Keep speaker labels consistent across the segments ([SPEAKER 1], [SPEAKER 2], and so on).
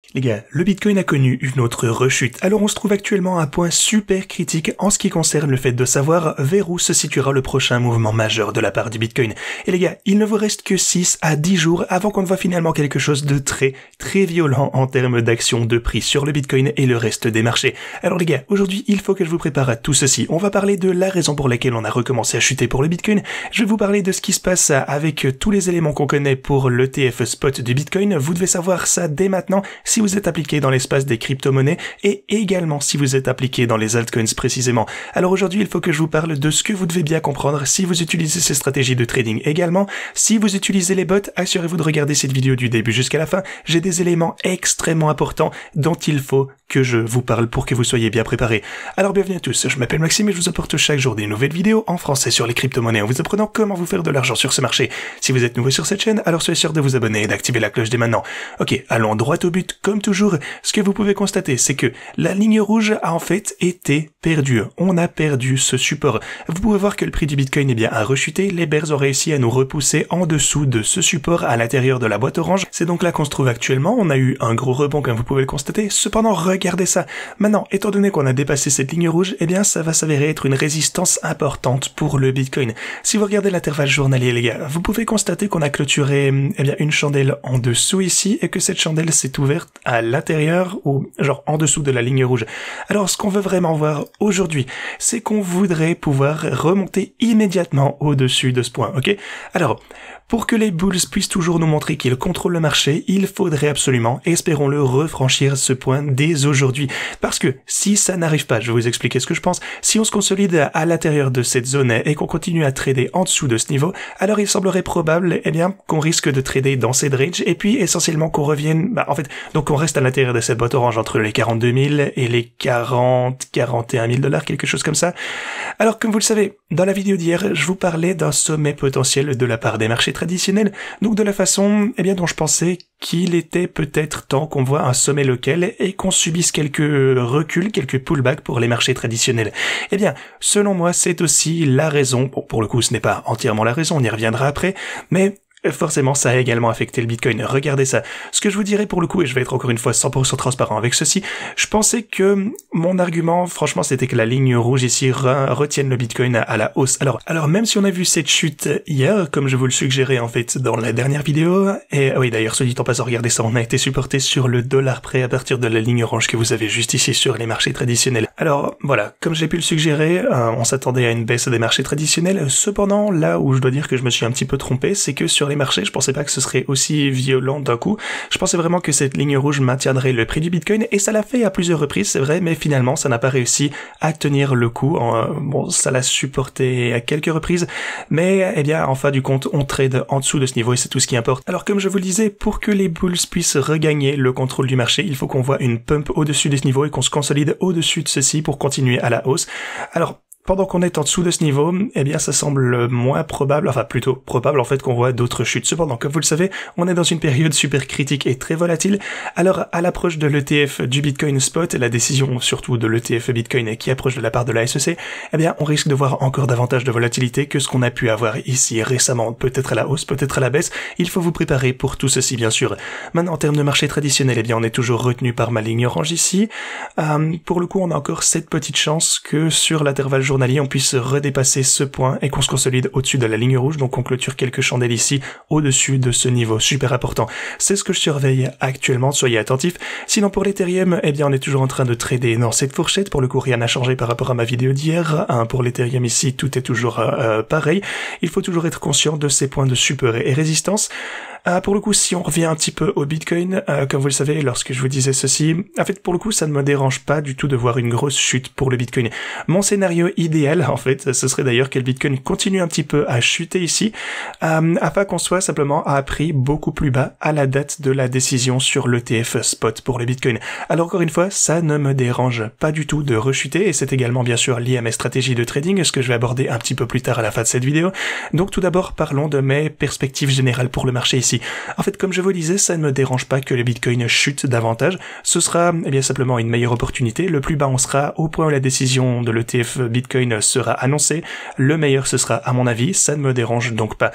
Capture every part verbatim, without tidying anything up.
[SPEAKER 1] Les gars, le Bitcoin a connu une autre rechute, alors on se trouve actuellement à un point super critique en ce qui concerne le fait de savoir vers où se situera le prochain mouvement majeur de la part du Bitcoin. Et les gars, il ne vous reste que six à dix jours avant qu'on ne voit finalement quelque chose de très très violent en termes d'action de prix sur le Bitcoin et le reste des marchés. Alors les gars, aujourd'hui il faut que je vous prépare à tout ceci. On va parler de la raison pour laquelle on a recommencé à chuter pour le Bitcoin, je vais vous parler de ce qui se passe avec tous les éléments qu'on connaît pour l'E T F spot du Bitcoin, vous devez savoir ça dès maintenant si vous êtes appliqué dans l'espace des crypto-monnaies et également si vous êtes appliqué dans les altcoins précisément. Alors aujourd'hui, il faut que je vous parle de ce que vous devez bien comprendre si vous utilisez ces stratégies de trading également. Si vous utilisez les bots, assurez-vous de regarder cette vidéo du début jusqu'à la fin. J'ai des éléments extrêmement importants dont il faut que je vous parle pour que vous soyez bien préparés. Alors bienvenue à tous, je m'appelle Maxime et je vous apporte chaque jour des nouvelles vidéos en français sur les crypto-monnaies en vous apprenant comment vous faire de l'argent sur ce marché. Si vous êtes nouveau sur cette chaîne, alors soyez sûr de vous abonner et d'activer la cloche dès maintenant. Ok, allons droit au but comme toujours. Ce que vous pouvez constater, c'est que la ligne rouge a en fait été perdue. On a perdu ce support. Vous pouvez voir que le prix du Bitcoin eh bien, a rechuté. Les bears ont réussi à nous repousser en dessous de ce support à l'intérieur de la boîte orange. C'est donc là qu'on se trouve actuellement. On a eu un gros rebond comme vous pouvez le constater. Cependant, regardez ça. Maintenant, étant donné qu'on a dépassé cette ligne rouge, eh bien, ça va s'avérer être une résistance importante pour le Bitcoin. Si vous regardez l'intervalle journalier, les gars, vous pouvez constater qu'on a clôturé eh bien, une chandelle en dessous ici et que cette chandelle s'est ouverte à l'intérieur ou genre en dessous de la ligne rouge. Alors ce qu'on veut vraiment voir aujourd'hui, c'est qu'on voudrait pouvoir remonter immédiatement au-dessus de ce point, ok? Alors, pour que les bulls puissent toujours nous montrer qu'ils contrôlent le marché, il faudrait absolument, espérons-le, refranchir ce point dès aujourd'hui. Parce que si ça n'arrive pas, je vais vous expliquer ce que je pense, si on se consolide à l'intérieur de cette zone et qu'on continue à trader en dessous de ce niveau, alors il semblerait probable eh bien, qu'on risque de trader dans cette range et puis essentiellement qu'on revienne, bah, en fait, donc qu'on reste à l'intérieur de cette boîte orange entre les quarante-deux mille et les quarante, quarante et un mille dollars, quelque chose comme ça. Alors comme vous le savez, dans la vidéo d'hier, je vous parlais d'un sommet potentiel de la part des marchés traditionnel, donc de la façon eh bien, dont je pensais qu'il était peut-être temps qu'on voit un sommet local et qu'on subisse quelques reculs, quelques pullbacks pour les marchés traditionnels. Eh bien, selon moi, c'est aussi la raison, bon, pour le coup ce n'est pas entièrement la raison, on y reviendra après, mais forcément, ça a également affecté le Bitcoin. Regardez ça. Ce que je vous dirais pour le coup, et je vais être encore une fois cent pour cent transparent avec ceci, je pensais que mon argument, franchement, c'était que la ligne rouge ici re retienne le Bitcoin à, à la hausse. Alors, alors même si on a vu cette chute hier, comme je vous le suggérais en fait dans la dernière vidéo, et oui d'ailleurs, soit dit en passant, regardez ça, on a été supporté sur le dollar près à partir de la ligne orange que vous avez juste ici sur les marchés traditionnels. Alors voilà, comme j'ai pu le suggérer, euh, on s'attendait à une baisse des marchés traditionnels. Cependant, là où je dois dire que je me suis un petit peu trompé, c'est que sur les marchés, je pensais pas que ce serait aussi violent d'un coup. Je pensais vraiment que cette ligne rouge maintiendrait le prix du Bitcoin et ça l'a fait à plusieurs reprises, c'est vrai, mais finalement ça n'a pas réussi à tenir le coup. En, bon, ça l'a supporté à quelques reprises, mais eh bien en fin du compte, on trade en dessous de ce niveau et c'est tout ce qui importe. Alors comme je vous le disais, pour que les bulls puissent regagner le contrôle du marché, il faut qu'on voit une pump au-dessus de ce niveau et qu'on se consolide au-dessus de ceci pour continuer à la hausse. Alors pendant qu'on est en dessous de ce niveau, eh bien ça semble moins probable, enfin plutôt probable en fait qu'on voit d'autres chutes. Cependant, comme vous le savez, on est dans une période super critique et très volatile. Alors à l'approche de l'E T F du Bitcoin Spot, la décision surtout de l'E T F Bitcoin qui approche de la part de la S E C, eh bien on risque de voir encore davantage de volatilité que ce qu'on a pu avoir ici récemment, peut-être à la hausse, peut-être à la baisse. Il faut vous préparer pour tout ceci bien sûr. Maintenant en termes de marché traditionnel, eh bien on est toujours retenu par ma ligne orange ici. Euh, pour le coup, on a encore cette petite chance que sur l'intervalle journalier on puisse redépasser ce point et qu'on se consolide au-dessus de la ligne rouge, donc on clôture quelques chandelles ici au-dessus de ce niveau, super important. C'est ce que je surveille actuellement, soyez attentifs. Sinon pour l'Ethereum, eh bien on est toujours en train de trader dans cette fourchette, pour le coup rien n'a changé par rapport à ma vidéo d'hier, hein, pour l'Ethereum ici tout est toujours euh, pareil. Il faut toujours être conscient de ces points de support et résistance. Euh, pour le coup, si on revient un petit peu au Bitcoin, euh, comme vous le savez, lorsque je vous disais ceci, en fait, pour le coup, ça ne me dérange pas du tout de voir une grosse chute pour le Bitcoin. Mon scénario idéal, en fait, ce serait d'ailleurs que le Bitcoin continue un petit peu à chuter ici, euh, afin qu'on soit simplement à un prix beaucoup plus bas à la date de la décision sur l'E T F spot pour le Bitcoin. Alors encore une fois, ça ne me dérange pas du tout de rechuter, et c'est également bien sûr lié à mes stratégies de trading, ce que je vais aborder un petit peu plus tard à la fin de cette vidéo. Donc tout d'abord, parlons de mes perspectives générales pour le marché ici. En fait, comme je vous le disais, ça ne me dérange pas que le Bitcoin chute davantage. Ce sera eh bien simplement une meilleure opportunité. Le plus bas, on sera au point où la décision de l'E T F Bitcoin sera annoncée. Le meilleur, ce sera à mon avis. Ça ne me dérange donc pas.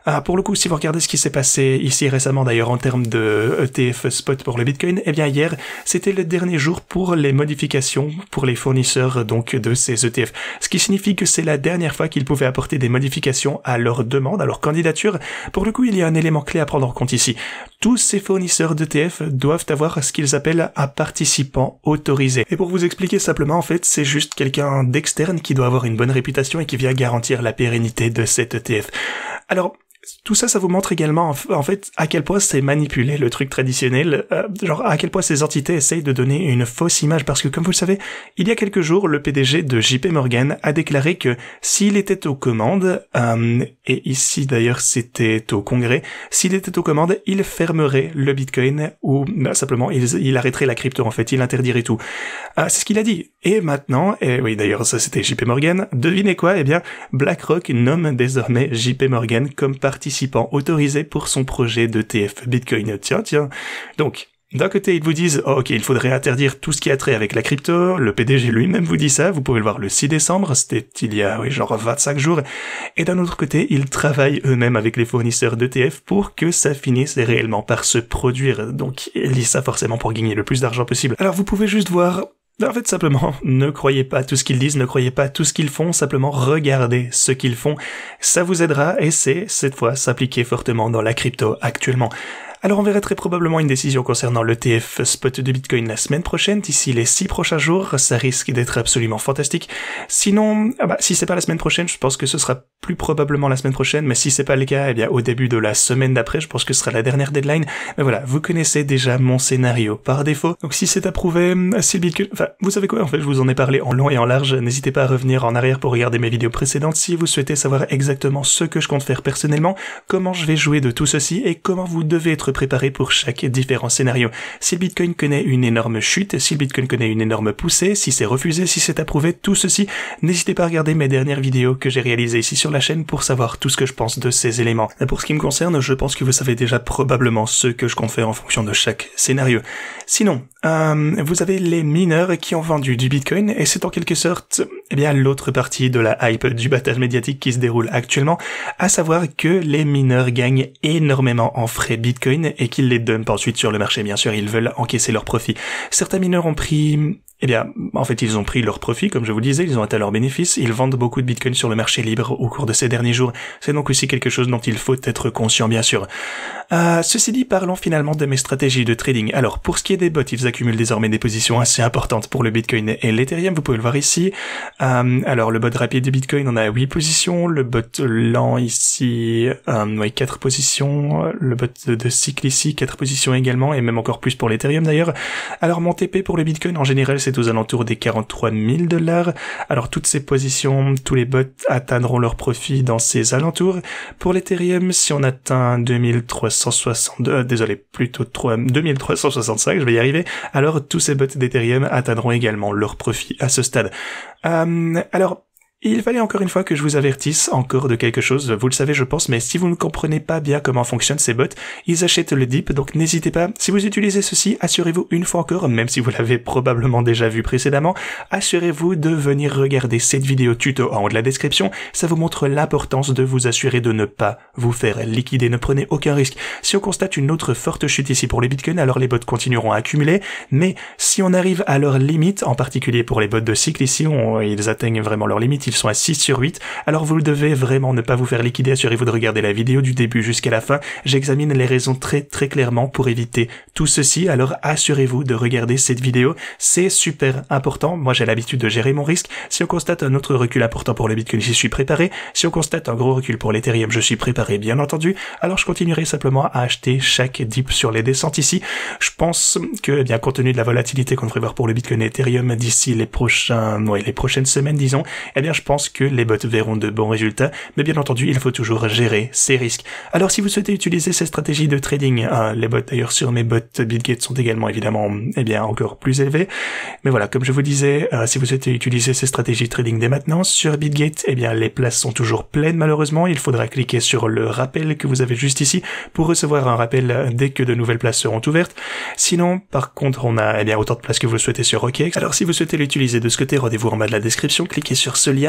[SPEAKER 1] Ah, pour le coup, si vous regardez ce qui s'est passé ici récemment d'ailleurs en termes de E T F spot pour le Bitcoin, eh bien hier, c'était le dernier jour pour les modifications pour les fournisseurs donc de ces E T F. Ce qui signifie que c'est la dernière fois qu'ils pouvaient apporter des modifications à leur demande, à leur candidature. Pour le coup, il y a un élément clé à prendre en compte ici. Tous ces fournisseurs d'E T F doivent avoir ce qu'ils appellent un participant autorisé. Et pour vous expliquer simplement, en fait, c'est juste quelqu'un d'externe qui doit avoir une bonne réputation et qui vient garantir la pérennité de cet E T F. Alors, tout ça, ça vous montre également, en fait, à quel point c'est manipulé, le truc traditionnel, euh, genre à quel point ces entités essayent de donner une fausse image, parce que comme vous le savez, il y a quelques jours, le P D G de J P Morgan a déclaré que s'il était aux commandes, euh, et ici d'ailleurs c'était au Congrès, s'il était aux commandes, il fermerait le Bitcoin, ou bah, simplement il, il arrêterait la crypto, en fait, il interdirait tout. Euh, c'est ce qu'il a dit. Et maintenant, et oui d'ailleurs ça c'était J P Morgan, devinez quoi, eh bien BlackRock nomme désormais J P Morgan comme participant autorisé pour son projet d'E T F Bitcoin. Tiens, tiens. Donc, d'un côté, ils vous disent, oh, ok, il faudrait interdire tout ce qui a trait avec la crypto, le P D G lui-même vous dit ça, vous pouvez le voir le six décembre, c'était il y a, oui, genre vingt-cinq jours, et d'un autre côté, ils travaillent eux-mêmes avec les fournisseurs d'E T F pour que ça finisse réellement par se produire, donc ils disent ça forcément pour gagner le plus d'argent possible. Alors vous pouvez juste voir. En fait, simplement, ne croyez pas tout ce qu'ils disent, ne croyez pas tout ce qu'ils font, simplement regardez ce qu'ils font. Ça vous aidera et c'est, cette fois, s'appliquer fortement dans la crypto actuellement. Alors on verra très probablement une décision concernant l'E T F spot de Bitcoin la semaine prochaine, d'ici les six prochains jours, ça risque d'être absolument fantastique. Sinon, ah bah, si c'est pas la semaine prochaine, je pense que ce sera plus probablement la semaine prochaine, mais si c'est pas le cas, eh bien au début de la semaine d'après, je pense que ce sera la dernière deadline. Mais voilà, vous connaissez déjà mon scénario par défaut. Donc si c'est approuvé, si le Bitcoin, enfin, vous savez quoi, en fait, je vous en ai parlé en long et en large, n'hésitez pas à revenir en arrière pour regarder mes vidéos précédentes si vous souhaitez savoir exactement ce que je compte faire personnellement, comment je vais jouer de tout ceci et comment vous devez être préparé pour chaque différent scénario. Si le Bitcoin connaît une énorme chute, si le Bitcoin connaît une énorme poussée, si c'est refusé, si c'est approuvé, tout ceci, n'hésitez pas à regarder mes dernières vidéos que j'ai réalisées ici sur la chaîne pour savoir tout ce que je pense de ces éléments. Pour ce qui me concerne, je pense que vous savez déjà probablement ce que je compte faire en fonction de chaque scénario. Sinon, euh, vous avez les mineurs qui ont vendu du Bitcoin et c'est en quelque sorte, eh bien, l'autre partie de la hype du battage médiatique qui se déroule actuellement, à savoir que les mineurs gagnent énormément en frais Bitcoin et qu'ils les dumpent ensuite sur le marché. Bien sûr, ils veulent encaisser leurs profits. Certains mineurs ont pris... Eh bien, en fait, ils ont pris leur profit, comme je vous le disais, ils ont atteint leur bénéfice, ils vendent beaucoup de Bitcoin sur le marché libre au cours de ces derniers jours. C'est donc aussi quelque chose dont il faut être conscient, bien sûr. Euh, ceci dit, parlons finalement de mes stratégies de trading. Alors, pour ce qui est des bots, ils accumulent désormais des positions assez importantes pour le Bitcoin et l'Ethereum, vous pouvez le voir ici. Euh, alors, le bot rapide du Bitcoin, on a huit positions, le bot lent ici, euh, oui, quatre positions, le bot de cycle ici, quatre positions également, et même encore plus pour l'Ethereum d'ailleurs. Alors, mon T P pour le Bitcoin, en général, c'est aux alentours des quarante-trois mille dollars. Alors toutes ces positions, tous les bots atteindront leur profit dans ces alentours. Pour l'Ethereum, si on atteint deux mille trois cent soixante-deux, euh, désolé, plutôt deux mille trois cent soixante-cinq, je vais y arriver, alors tous ces bots d'Ethereum atteindront également leur profit à ce stade. Euh, alors, il fallait encore une fois que je vous avertisse encore de quelque chose, vous le savez je pense, mais si vous ne comprenez pas bien comment fonctionnent ces bots, ils achètent le dip, donc n'hésitez pas, si vous utilisez ceci, assurez-vous une fois encore, même si vous l'avez probablement déjà vu précédemment, assurez-vous de venir regarder cette vidéo tuto en haut de la description, ça vous montre l'importance de vous assurer de ne pas vous faire liquider, ne prenez aucun risque. Si on constate une autre forte chute ici pour les bitcoins, alors les bots continueront à accumuler, mais si on arrive à leur limite, en particulier pour les bots de cycle ici, on, ils atteignent vraiment leur limite, ils sont à six sur huit, alors vous devez vraiment ne pas vous faire liquider, assurez-vous de regarder la vidéo du début jusqu'à la fin, j'examine les raisons très très clairement pour éviter tout ceci, alors assurez-vous de regarder cette vidéo, c'est super important, moi j'ai l'habitude de gérer mon risque, si on constate un autre recul important pour le Bitcoin, j'y suis préparé, si on constate un gros recul pour l'Ethereum, je suis préparé bien entendu, alors je continuerai simplement à acheter chaque dip sur les descentes ici, je pense que, eh bien, compte tenu de la volatilité qu'on devrait voir pour le Bitcoin et Ethereum d'ici les prochains, ouais, les prochaines semaines disons, eh bien je pense que les bots verront de bons résultats, mais bien entendu, il faut toujours gérer ces risques. Alors si vous souhaitez utiliser ces stratégies de trading, hein, les bots d'ailleurs sur mes bots BitGate sont également évidemment eh bien encore plus élevés, mais voilà, comme je vous disais, euh, si vous souhaitez utiliser ces stratégies de trading dès maintenant, sur BitGate, eh bien les places sont toujours pleines malheureusement, il faudra cliquer sur le rappel que vous avez juste ici pour recevoir un rappel dès que de nouvelles places seront ouvertes. Sinon, par contre, on a eh bien autant de places que vous le souhaitez sur OKEx. Alors si vous souhaitez l'utiliser de ce côté, rendez-vous en bas de la description, cliquez sur ce lien.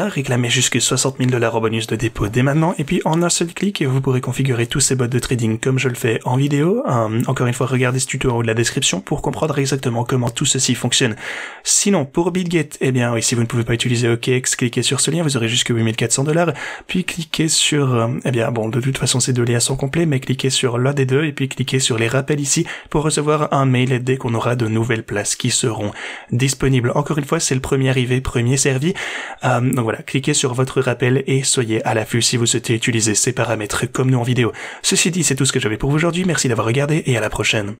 [SPEAKER 1] bien, réclamez jusque soixante mille dollars en bonus de dépôt dès maintenant, et puis en un seul clic, vous pourrez configurer tous ces bots de trading comme je le fais en vidéo. Euh, encore une fois, regardez ce tuto en haut de la description pour comprendre exactement comment tout ceci fonctionne. Sinon, pour BitGet, eh bien oui, si vous ne pouvez pas utiliser O K X, cliquez sur ce lien, vous aurez jusque huit mille quatre cents dollars, puis cliquez sur, euh, eh bien bon, de toute façon ces deux liens sont complets, mais cliquez sur l'un des deux, et puis cliquez sur les rappels ici pour recevoir un mail dès qu'on aura de nouvelles places qui seront disponibles. Encore une fois, c'est le premier arrivé, premier servi. Euh, donc voilà, cliquez sur votre rappel et soyez à l'affût si vous souhaitez utiliser ces paramètres comme nous en vidéo. Ceci dit, c'est tout ce que j'avais pour vous aujourd'hui. Merci d'avoir regardé et à la prochaine.